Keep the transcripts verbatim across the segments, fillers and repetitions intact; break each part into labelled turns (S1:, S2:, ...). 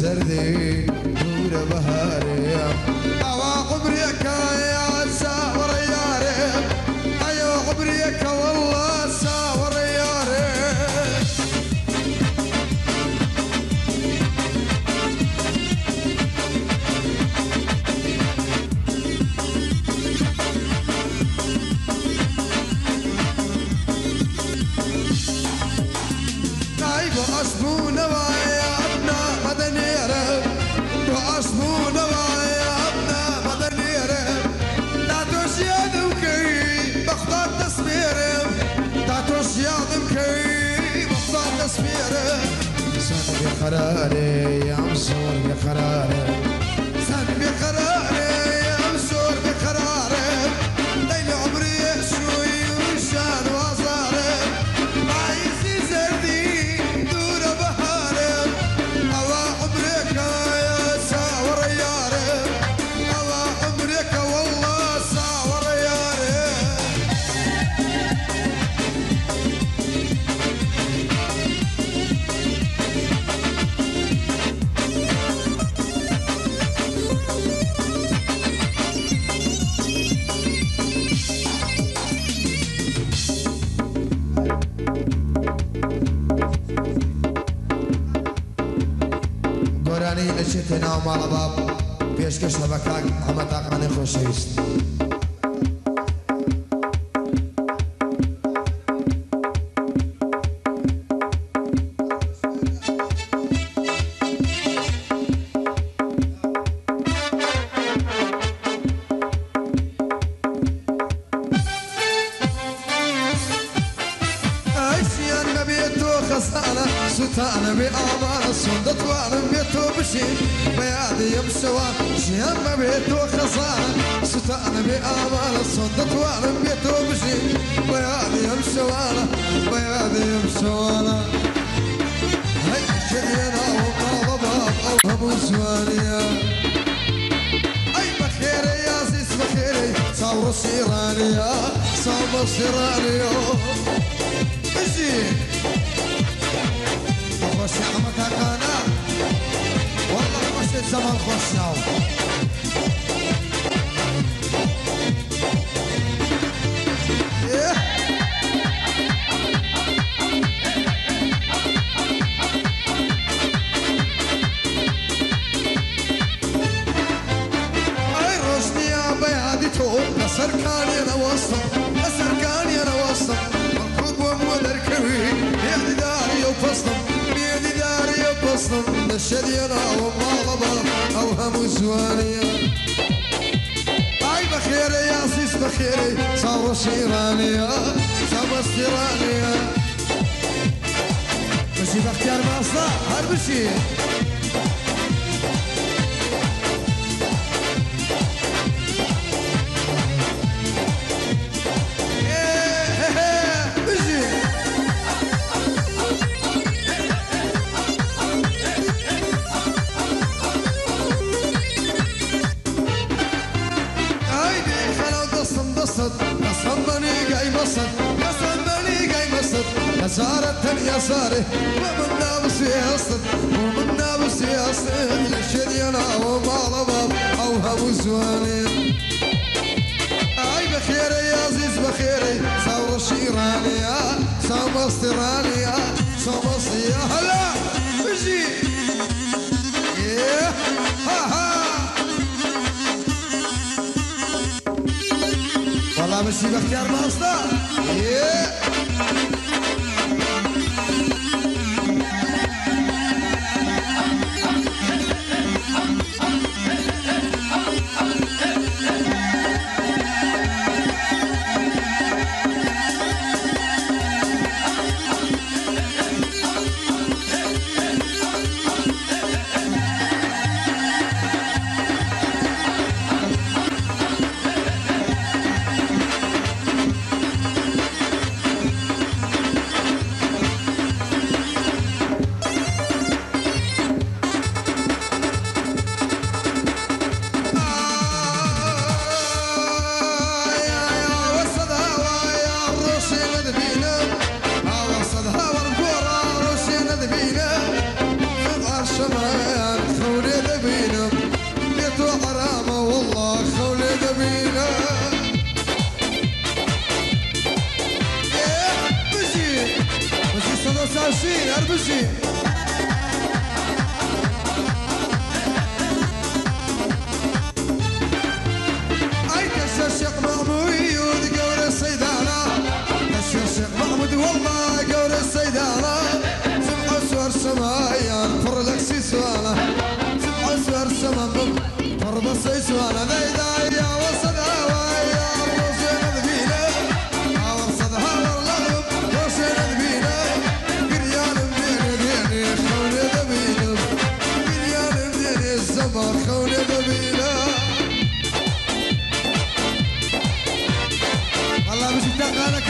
S1: زردي دور بهاري أوا قبريك يا ساور ياري أيوا قبريك والله ساور ياري أيوا أصبون ويا أبناء مدنيرة وأصبون ويا أبناء مدنيرة تعتوش يا ذوكي بخطار تصويري تعتوش يا ذوكي بخطار تصويري سن بقراري يا مصور بقراري سن بقراري يا مصور بقراري ليل عمري شوي وشان وصاري عايزي زردي دور بهاري أوا عمرك يا ساور ياري أوا عمرك والله ساور ياري گۆرانی ئەچێتە ناو ماڵە باب پێشکەش لە بەکاک ئەمە تاقانەی خۆشەویست عيشيان نبيتو خزانة ستانة بأمانة صندت وانا بيتو بشي بيادي يمشوان شيان نبيتو خزانة ستانة بأمانة صندت وانا بيتو بشي بيادي يمشوان بيادي يمشوان هاي شدينا وقالباب أو همو زوانيا أي بخيري يا زيس بخيري صاورو سيرانيا صاورو سيرانيا اجي خوش عمك هكانا والله خوش الزمن خوش ناو اي روشني يا بيادي تو لسركاني انا وسط لسركاني انا وسط بيدي داري وبصنم بيدي داري وبصنم الشدينا ومالبا او هم زوانيا اي بخيري يا سيس بخيري صاروا شيرانيا صاروا استيرانيا بشي باختيار ماصلة هر بشي قصدني جاي مصر قصدني جاي مصر نزارة يساري ومن نابس يصل ومن نابس يصل للشدينا ومالباب أو هم زواني أي بخيري يا عزيز بخيري صور شيرانيا صور استرانيا صور يا هلا بجي ها ها والله مشي باختيار ماصلة عزيزي اي كشاشق محمود قور السيدانة كشاشق محمود والله قور السيدانة سمع سوار سمايان فرلك سيسوانا سمع سوار سمام فرب سيسوانا ذي ذا يا وصدها ويا الرسول ذبينا وصدها والله رسول ذبينا قريان بدين ديني خوني ذبينا قريان بدين الزمان خوني ذبينا والله مش تقالك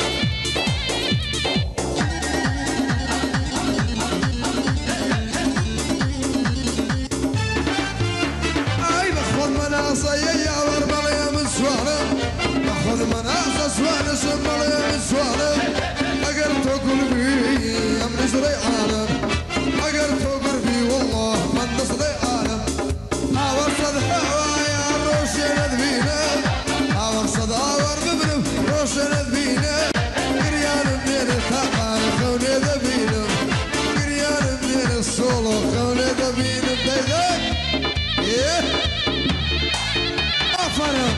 S1: مناصي يا ورمل يا من سوارم باخذ مناص سوان سمل يا من سوارم اقرت قلبي يا من زري عالم اقرت قلبي والله من نصدي عالم اورصد هوايا الروشن ذبينا اورصد اور قبل روشن ذبينا قريان من الثقال خوني ذبينا قريان من الصولو خوني ذبينا بديدك ايه فرق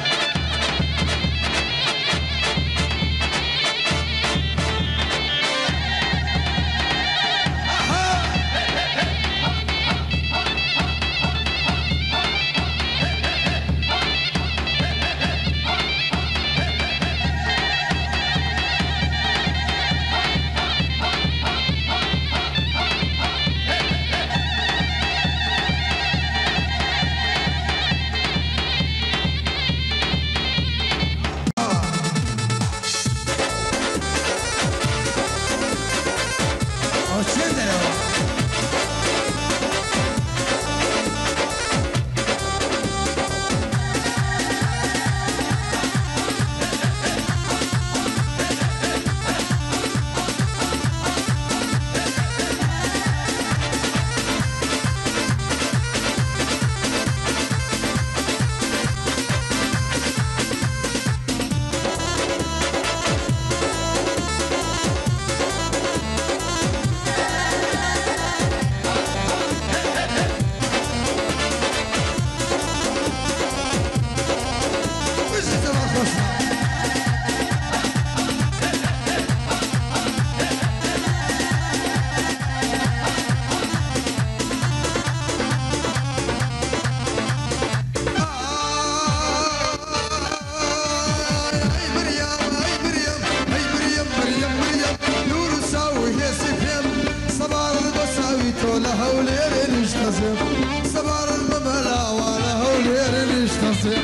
S1: صبر المملا ولا هو لير يشتصر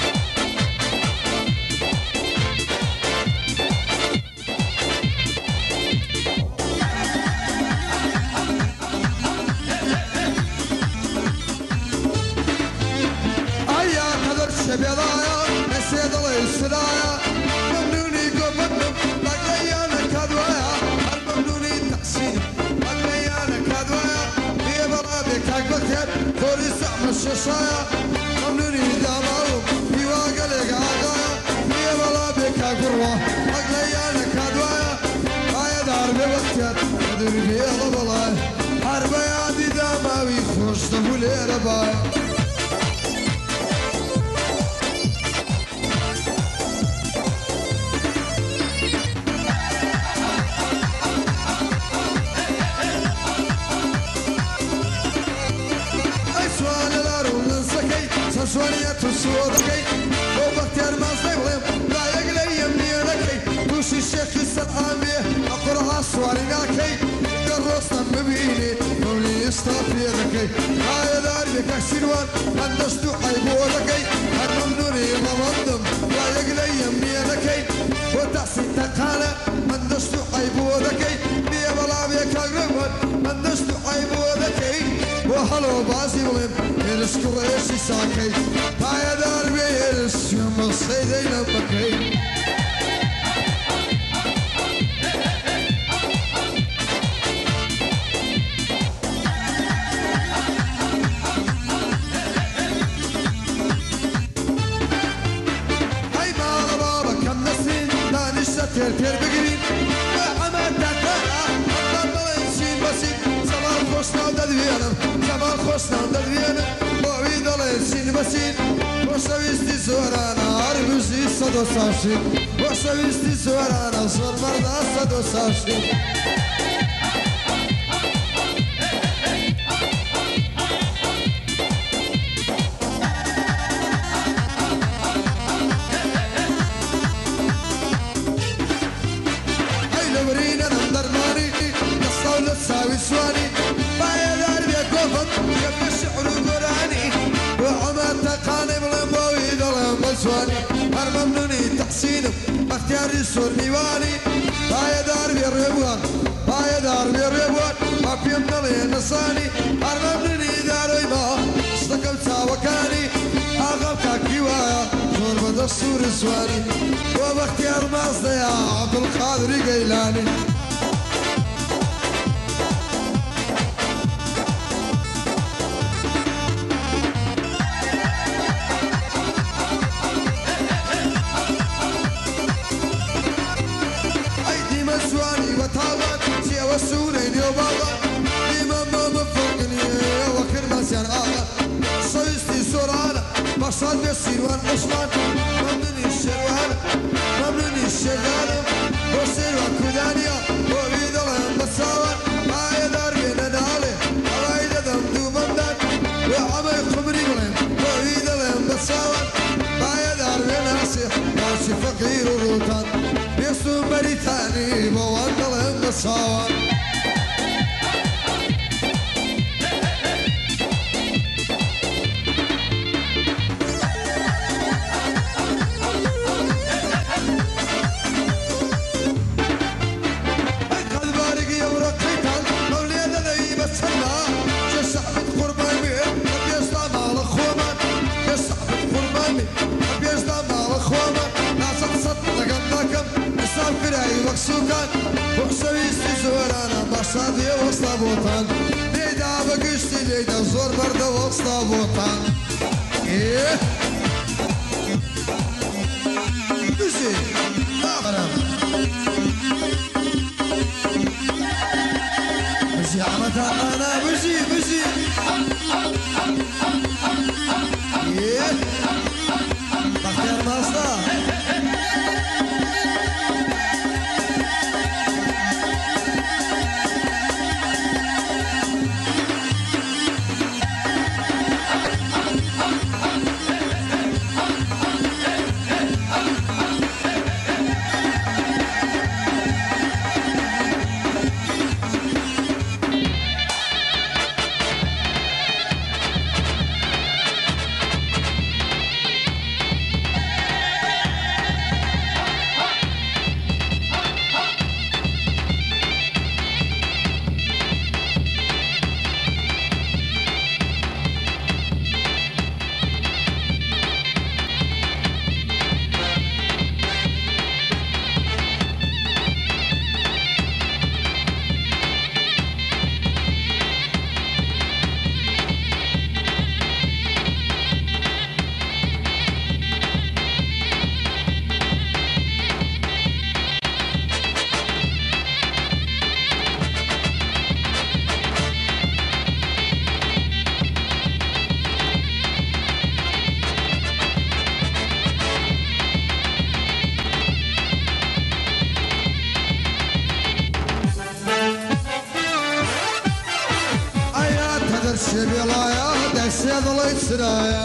S1: ايا قدر الشبيضايا نسيت الله السلايا ممنوني قبضنم لقيانا كدوايا الممنوني تقسيم لقيانا كدوايا في برابك اكبتر فوري سعم الششايا ممنوني داماو في واقلق عقايا في برابك اقروه لقيانا كدوايا هاي دار بوقتر قدر في ضبلاي حرب يادي داماوي خوش تفولي ربايا سوانية تسودكي وبختار ما صيبلم لا يقلي يمني لكي توشي الشيخ السلامية أقرها سوانيناكي قرصنا مبيني قولي يستطيع لكي هاي دار بك السنوان هندستو حيبودكي الممنوني ممضم لا يقلي يمني لكي وتحسين تقالة هندستو حيبودكي بيا بلا بيك أقربان هندستو حيبودكي وحلو بازي ولم يرس كريسي ساكي هاي دار بيرس يوم الصيدي لبكي هاي مال بابا كم نسين دانش ستير تير بقرين وحمد تقلع الله بلنس خوشنا دەدوێنم زەمان خۆشنا دەدوێنم بۆ وی دەڵێ چین بەچین بۆ شەویستی زۆرانە هەر بژی سەد و ساشین بۆ شەویستی زۆرانە زۆر مەردا سەد و ساشین ساوي سواني بايا دار بيا كوفت يبقى الشعر قراني وعمر تقاني بلنبوي دلهم بسواني هر ممنوني تحسينم اختياري سور نيواني بايا دار بيا الربوان بايا دار بيا الربوان ما بيم دلي نصاني هر ممنوني داروي ما استقل تاوكاني اغم كاكي وايا زور بدا السور سواني وباختيار مازدا يا عبد القادر قيلاني وسورين يا بابا ديما ما مفوقني وكر مسير آغا صويستي سورانا بشار بسيروان عثمان ممنوني الشروان ممنوني الشغالة وسيروان كودانيا وبيد الله مساوان بايا دار بينا نالي هوايدا دم دوبندان وعمي خمري بلين وبيد الله مساوان بايا دار بينا ناسي ناسي فقير وروتان بيسو مريتاني بوان الله مساوان سوكان وحسويستي زورانا باشادي وسط بوطان ليدا بقشتي ليدا زور برده وسط بوطان ايه بزي اغرب بزي عمتا انا بزي بزي ايه بختار ماستا شبيلايا دايسي ضليت سرايا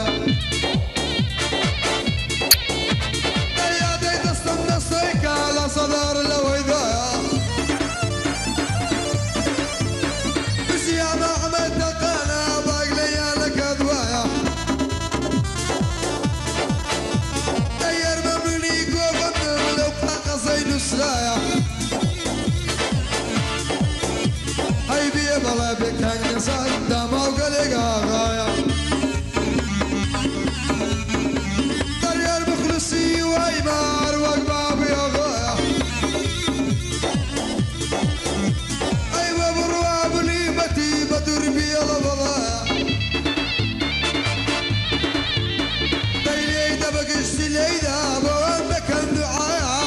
S1: يا دي دستم دستيك على صدر الويدايا بس يا ما عملت قانا باقلي لك ادوايا داير ممني قوفن لو باقا زين سرايا هاي بيه بلا بكان يصدم طريق المخلصي وايمار وقباب يا غاية ايوه برواب ليمتي بدر بي البضايا طيليدا بقشتي ليدا بوانك الدعايا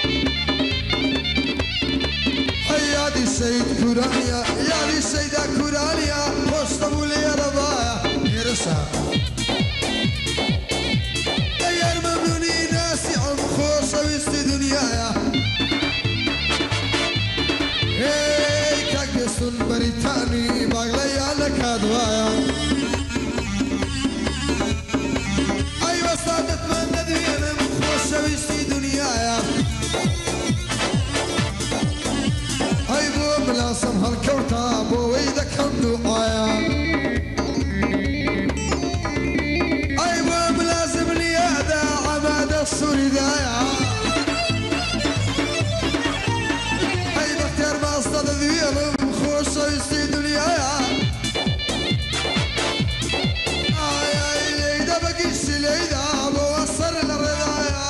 S1: حيادي السيد كورانيا يا دي السيدة كورانيا باشا غير ممنوني ناسي عم خوش ويستي دنيايا هي كاكسون بريطاني باغلي على كادوايا ايوه صادت من ندوينا خوش ويستي دنيايا هاي بو بلاسم هالكوتا بو ويدا كم دعايا هاي بو بلازم لي هذا عماد الصوري دايا هاي بختار ما اصطاد ذويلم خوش ويستي دنيايا هاي هاي ليدا بقيش ليدا بو وصر للرضايا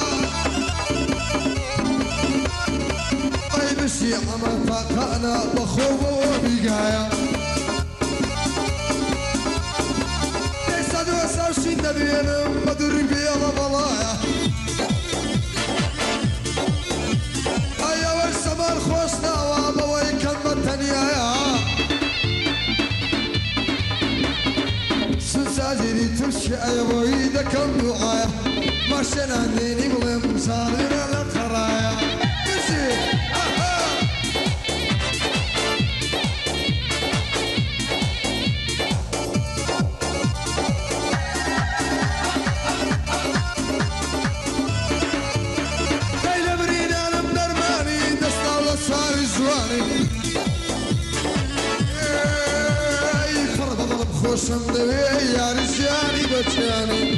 S1: هاي بشي عمل طاقانا بخوبه وبقايا ليسا دوسا وشي نبينم بدور بيضا بلايا هيا والسما الخوصنا وابوي كم تنيايا سنساجري ترشي ايبوي دا كم دعايا ماشينا ديني بلم صارنا للخرايا بشي خوشم دوی یا رجالی بچانی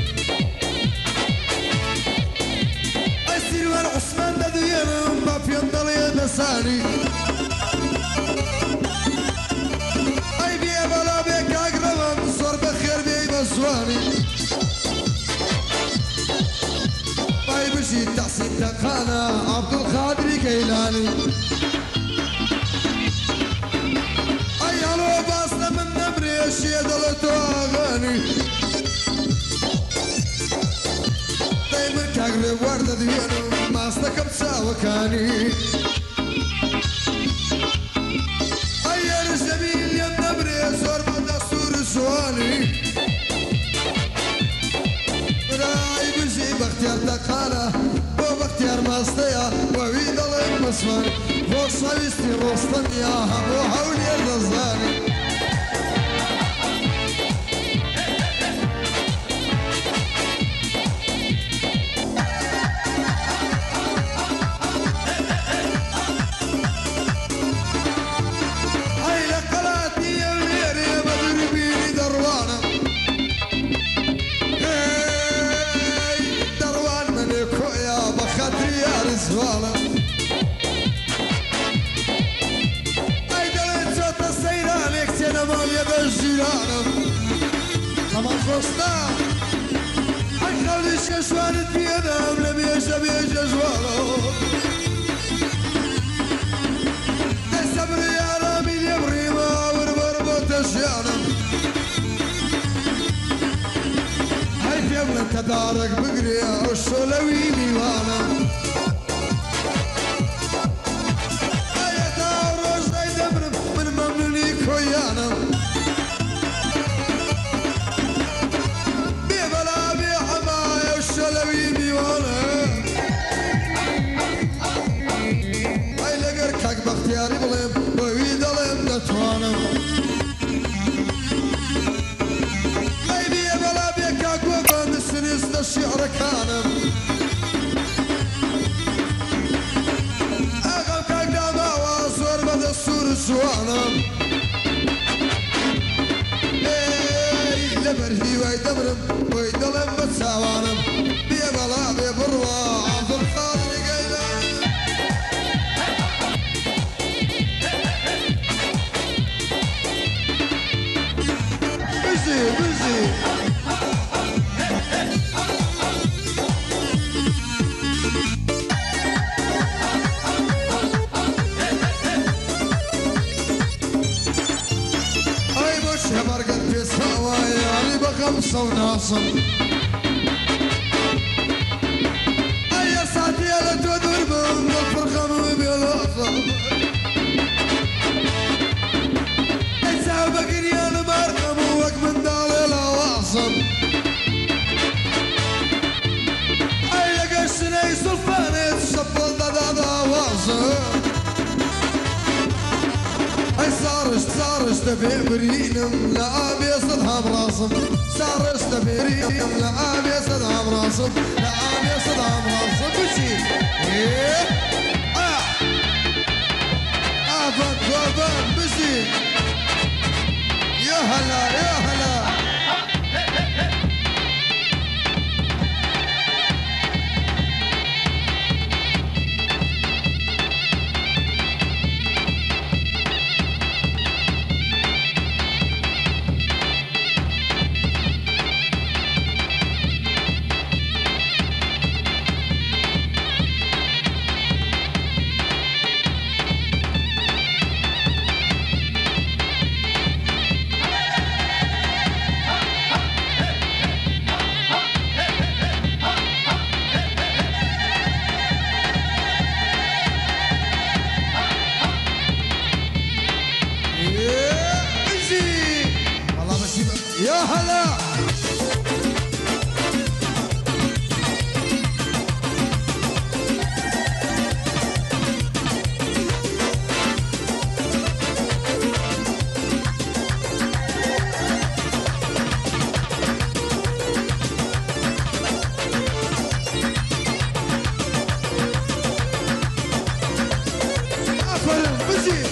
S1: اسیر ور عثمان دویم با پیندلی دسانی ای بیا بالا بیا کاغرم زور بخیر بی بزوانی ای بشی تحسین تقانا عبدالقادر گیلانی ايالو باصنا من نبريش يدلتو اغاني دايما كاقرب وردة ديانو ماستكم ساوكاني ايال الجميل يم نبريش وربدا سور سواني راي بجي باختيار تقانا وباختيار ماستيا وعيد الله المصفر فرصة يستي رستم يا همو حولي الرزاني هاي لقلاتي يا وليري بدر بيني دروانة هاي دروان منكو يا بخدري يا رزوانة مال يد الجيران طبعا خوشنا حق خولي شكشوانت بيدام لبيجا بيجا جوالو السبر يا رامي يبري ما وربربو تشيانا هاي في ابن تدارك بقريا والشولوي ديوانا هاي تاوروش زي دمر من ممنوني كويانا بيبلا بيحمايا والشلوي ديوانا هاي لقركك باختياري بلم ويد لم دتوانا هاي بيبلا بيكاك وفن السنس الشعر كانم اغم كاك داما واصور بدا السور سوانم برهي ويدمرم ويدلم بتساوانم بيبلا بيبروا عبد القادر قيلان بزي بزي هاي مش برقد في سوايا خمسة وناصر أي ساعتي لا تدور من الفرخة وبيلاصر إذا بقري أنا مرقم ووق من دالي العواصم استبيرينم لا ابي صدها براسم صار استبيرينم لا ابي صدها براسم لا ابي صدها براسم بشي ايه اه افن كوبن بشي يا هلا يا هلا يا هلا افرم بزيد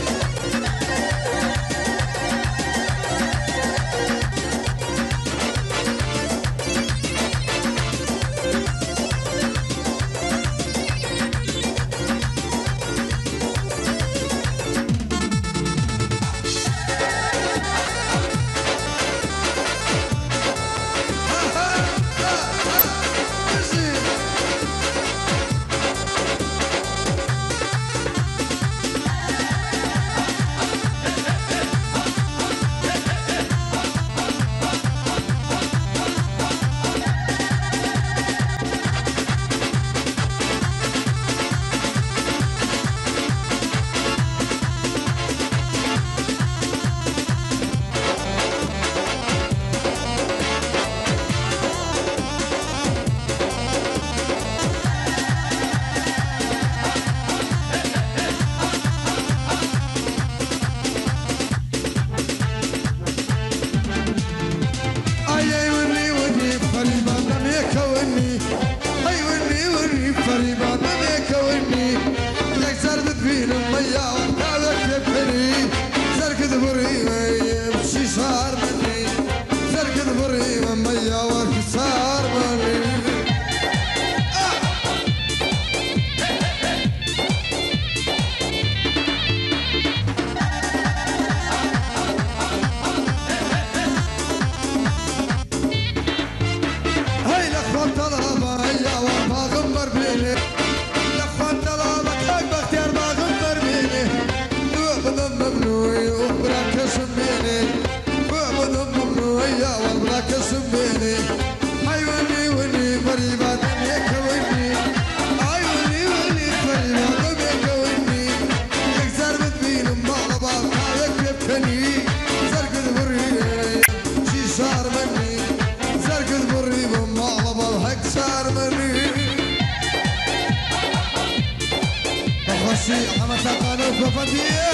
S1: محمد سلطانوف وفتير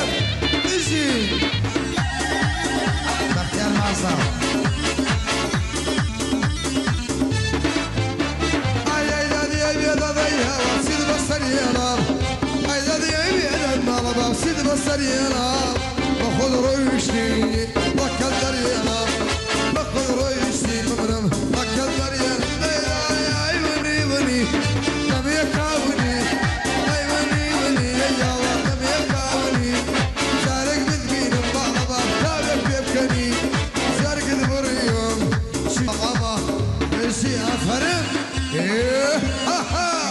S1: اجي بختيار معصم اي اي دادي اي دادي وسيد بصرينا اي دادي اي دادي وسيد بصرينا باخذ رويشتي وكل درينا باخذ رويشتي ممرم وكل درينا اي وني وني نبي كاوني أفرم إيه ها ها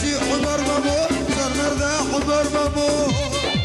S1: ماشي عمر مامو صار مرضى عمر مامو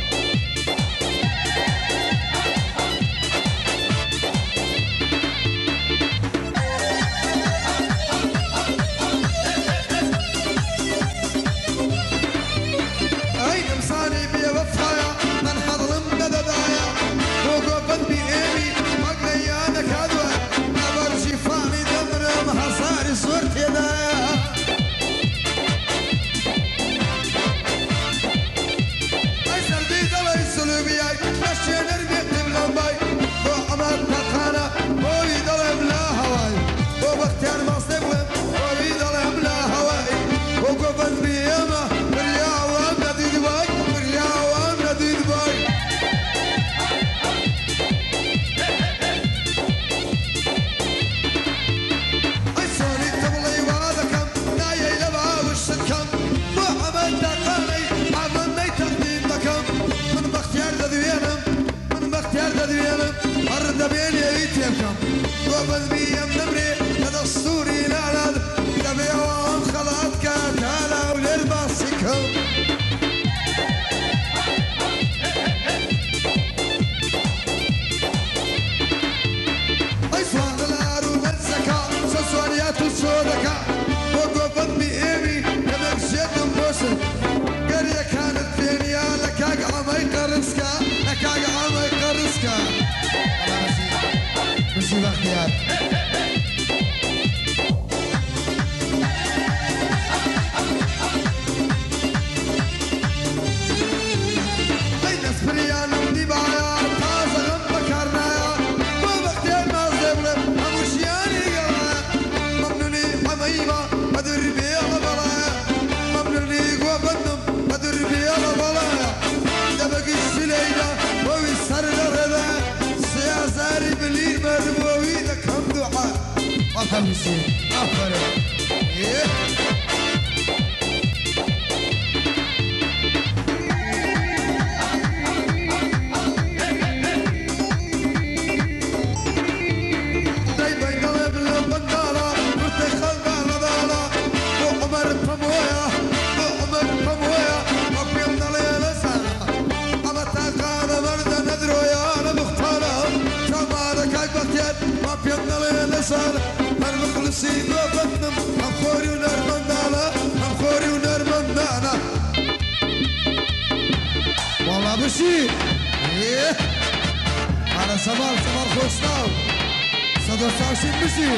S1: خمسين أفرق المخلصين وفتنم هم خوري ونرمندانا هم خوري ونرمندانا والله بشي ايه على سمار سمار خوشناو صدر ساوشين بشي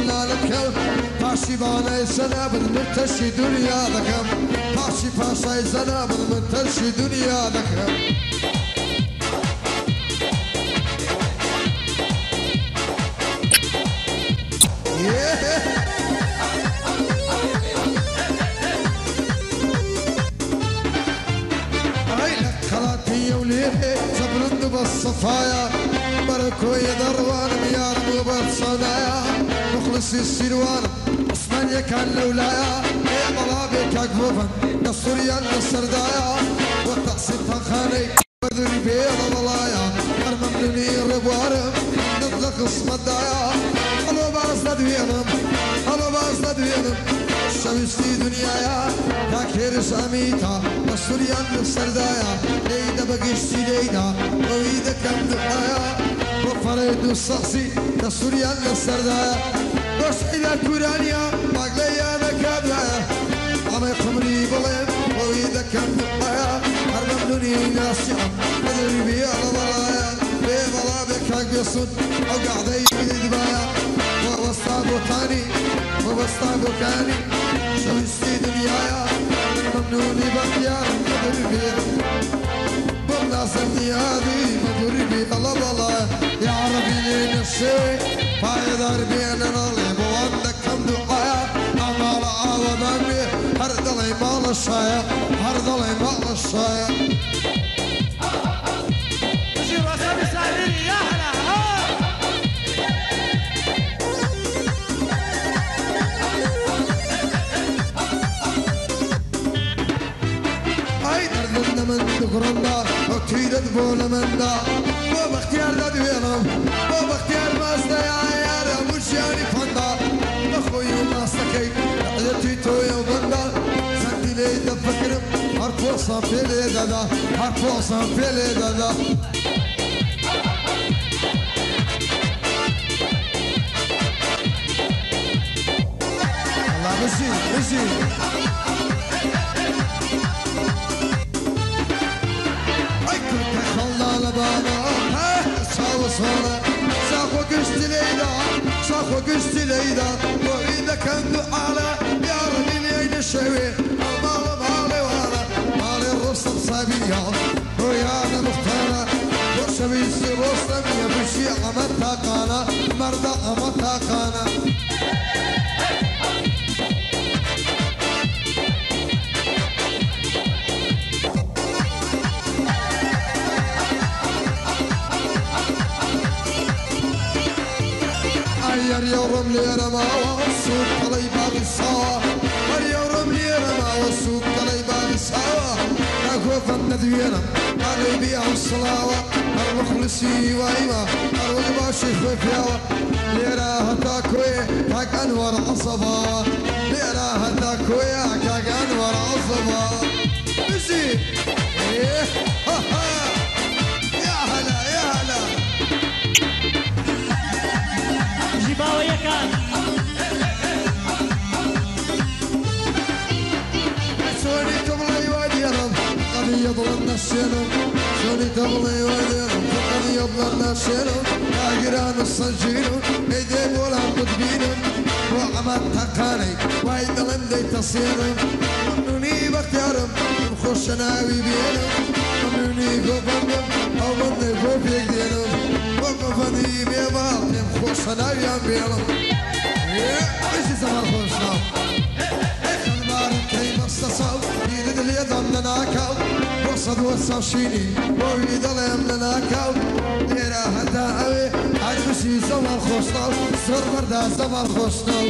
S1: بانا لكم باشي بانا زناب المرتشي دنيا ذكم باشي باشا زناب المرتشي دنيا ذكم بالصفايا بركو يدروان ميار مبر صنايا مخلص السلوان عثمان كان لولايا يا بلابي كاكفوفا دستوريان السردايا وتقسيم تخاني بردري بيض ولايا ارممني ربوارم نطلق اسم الدايا هلو باز ندوينم هلو باز ندوينم شبستي دنيايا تاكيرس اميتا دستوريان السردايا ليدا بقشتي ليدا ويدا كم دقايا وفريد الصحصي دستوريان السردايا بس إلى كورانيا باقليا نكادايا عمي قمري بلين ويدا كم دقايا هرممني ناسي مدري بي على بلايا بي بلا بكاك بيصد او قاعدي بدبايا ووسطابو تاني ووسطابو كاني شوستي دنيايا ممنوني بختيار مدري بي بمناسبتي هذه مدري بي الله بلايا يا عربي لين الشيء فايدار بينا نلعب وعندك كم دعايا أمال عوضاني هردلي مال الشايا هردلي مال الشايا
S2: جيب أسامي ساليني يا هلا
S1: هاي دردنا من دقرنا وكيدت بولا من دا مو باختيار دا دوينم مو باختيار ماستا يا عيارة مش يعني فندا اخوي ماستكي عدتي تويا وبندا سندي لي دفكرم هرفوصا في لي دادا هرفوصا في لي دادا الله بشي بشي صورة ساخو قشت ليدا ساخو قشت ليدا وإذا كان دعالة يا ربي لين الشوي المال مالي وانا مالي الرسم صبية ويا أنا مختارة وشبي يصير رسم يا بشي عمتها قانا مرضى عمتها قانا اليوم لي رما والسوق طلي باقي السوا اليوم لي رما والسوق طلي باقي السوا ناكو فن ذوينا اللي بيع الصلاوة المخلصي وايما اروق باشي خفياوة ليرا هتاكوي كاك انور عصبا ليرا هتاكوي كاك انور عصبا بزي ايه ها ها يا هلا يا هلا
S2: جيباوية كان
S1: سوني تبلي وديرم قد يضلنا السنم سوني تبلي وديرم قد يضلنا السنم تاجران الصنجينم ايدي ولا مدبينم وعمد تقاني وايدلن دي تصيرم ممنوني باختيارم نخش ناوي بينم ممنوني قوفنم او بني قوف يقدينم وقفني بيبال نخش ناوي بينم ايش زمان خوشنا صوت يد اللي ضمنا كاو وصد وصاشيني ويد اللي ضمنا كاو ليرا هدا اوي عجبشي زمان خوشنا سر بردا زمان خوشنا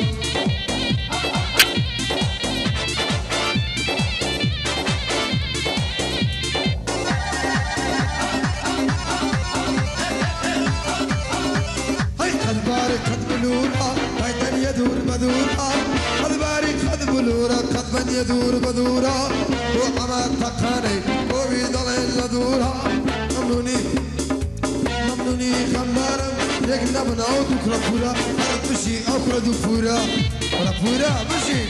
S1: هاي قد بارك قد بلورا هاي دنيا دور بدورا قد بارك قد بلورا قد من يدور بدورا وعما تقاني وبيضل يدورا ممنوني ممنوني خمارم يقنبنا ودكرا فورا أرد بشي أكرا دفورا ولا فورا بشي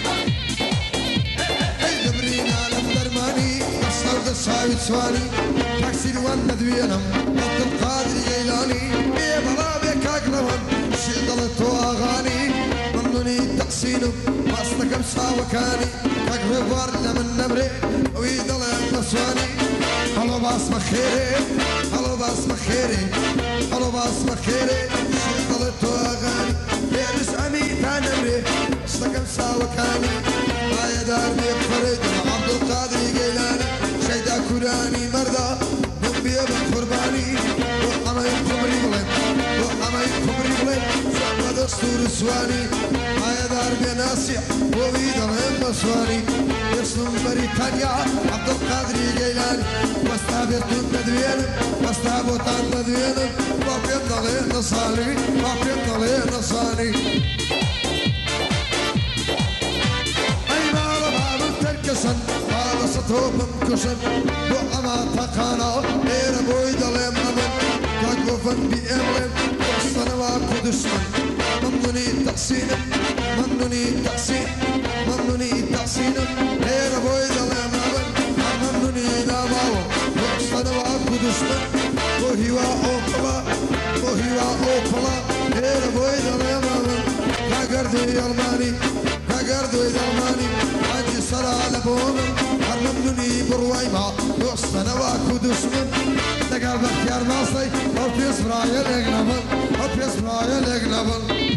S1: اي دبرينا لمدرماني قصر دساوي تسواني تاكسي الوان ندوينم عبد القادر جيلاني بيه بلا بيك اقلبهم شي ضلت واغاني تحسينه مصدقم ساوكاني كقربار لمن نبري ويدل النسواني هلو باس مخيري هلو باس مخيري هلو باس مخيري شغل التواغاني بيرس أميتا نبري مصدقم ساوكاني ما يدار بيقفرد عبد القادر جيلاني شيدا كوراني مردا نبي بقرباني وحما يكبري بلد وحما يكبري بلد زعما دستور سواني ما يدار بناسيح وويدر هم سواني يسلم بريطانيا عبد القادر جيلاني واستهبطون تدوين واستهبطان تدوين وقيم ضلين نصاني وقيم ضلين نصاني كسن هذا سطوب كسن وعما تقانا غير بويد الام امن كاكوفن باملم وصنوا قدسمن ممنوني تحسين ممنوني تحسين ممنوني تحسين غير بويد الام امن ممنوني داماو وصنوا قدسمن وهوا اوبلا وهوا اوبلا غير بويد الام امن كاكردو يلماني كاكردو يلماني سرى لبومن حرمني بروايما يوصنا واكودس من تقال بختيار ماصي او في اسمرايا الاغنبل او في اسمرايا الاغنبل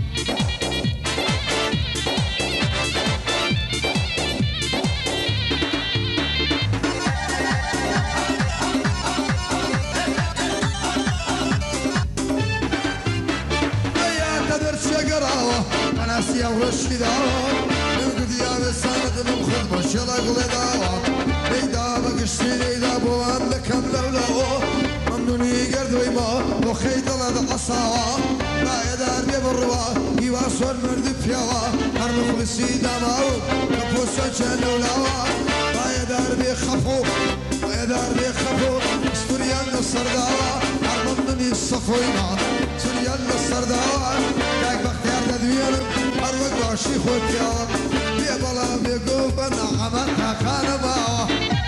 S1: ايا تدر شقراوه انا سيا ورشيداوه يا بسند من خدمة شلق لداوة ليدا بقشتي ليدا بوان لكم لولاوة ممنوني قرد ويما وخيط لد عصاوة لا يدار ببروا يواصل مرد فيوا هر مخلصي دماو كفوسا جن ولاوة لا يدار بيخفو لا يدار بيخفو سوريان الصرداوة هر ممنوني الصفوينا سوريان الصرداوة كاك بختيار تدوير هر وقت باشي خوتياوة بلا بيقوفن عمتها خانباوة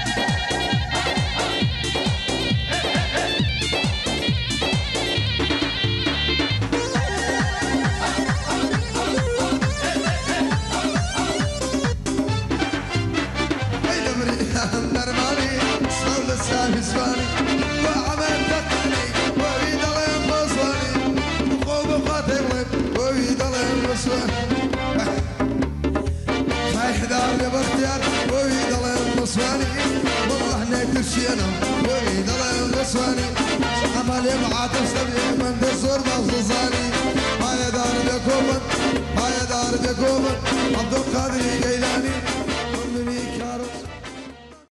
S1: اي دمري درماني صول السامي سواني وعمل تقني وبيد الله مصواني وقوم قاتل وبيد الله مصواني دار باختيار ويد الله النصواني والله احنا ترشينا ويد الله النصواني عملي معاطف سبيل من دزور مصوصاني هاي دار بكوبن هاي دار بكوبن عبد القادر جيلاني